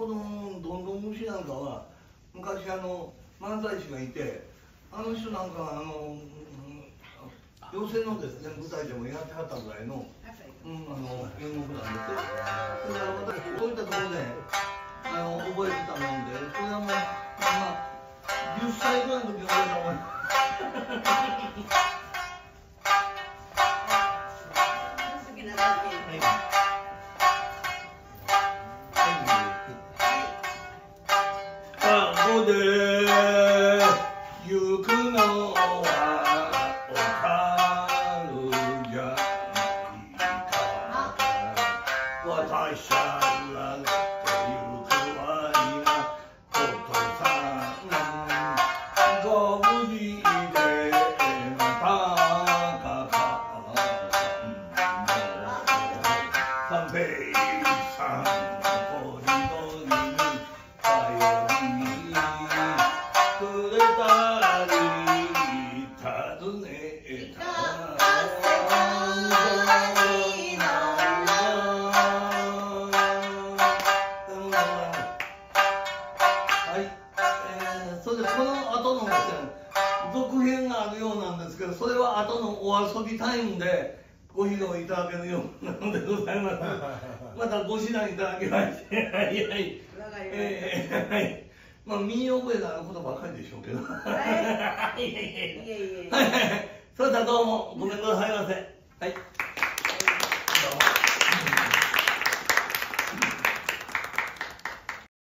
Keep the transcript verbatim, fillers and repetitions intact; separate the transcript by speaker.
Speaker 1: 子供どんどん虫なんかは昔あの漫才師がいて、あの人なんかあの寄席のですね舞台でもやってはったぐらいの、うん、あの演目なんですよ。だから私そういったところであの覚えてたもんで、それはもうまあじゅっさいぐらいの時に覚えたもん。あごで行くのはおかるじゃないか。私らと行くわいなお父さんご無事でたかか三平さんこりごりに頼りくれたり尋ねたはい、えー、それでこの後のですね続編があるようなんですけど、それは後のお遊びタイムでご披露いただけるようなのでございます。またご指南いただきまして、はいはい、えー、はい。まあ身に覚えのあることばかりでしょうけど。はい。いえいえ。はいはいはい。それではどうもごめんなさいませ。はい。